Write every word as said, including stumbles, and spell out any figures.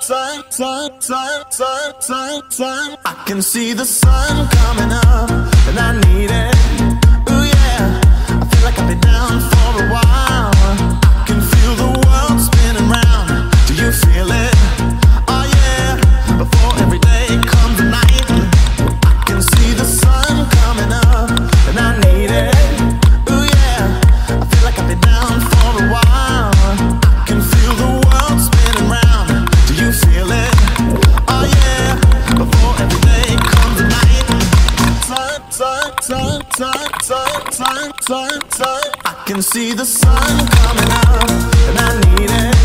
sun, sun, sun, sun, sun, sun. I can see the sun coming up, and I need it. Ooh yeah, I feel like I've been down for a while. I can feel the world spinning round. Do you feel it? Oh yeah, before every day comes a night. I can see the sun coming up, and I need it. Ooh yeah, I feel like I've been down for a while. I can feel the world spinning round. Do you feel it? Oh yeah, before every day comes a night. Sun, sun, sun, sun, sun, sun, sun, sun. I can see the sun coming up, and I need it.